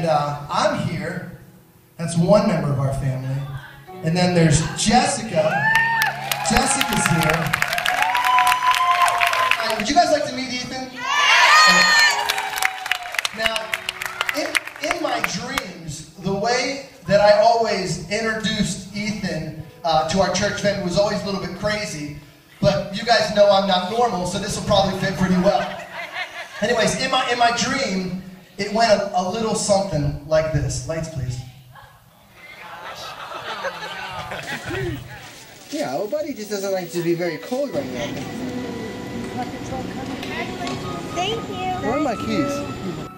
And I'm here. That's one member of our family. And then there's Jessica. Jessica's here. Would you guys like to meet Ethan? Now, in my dreams, the way that I always introduced Ethan to our church family was always a little bit crazy. But you guys know I'm not normal, so this will probably fit pretty well. Anyways, in my dream, it went a little something like this. Lights, please. Yeah, our buddy just doesn't like to be very cold right now. Thank you. Where are my keys?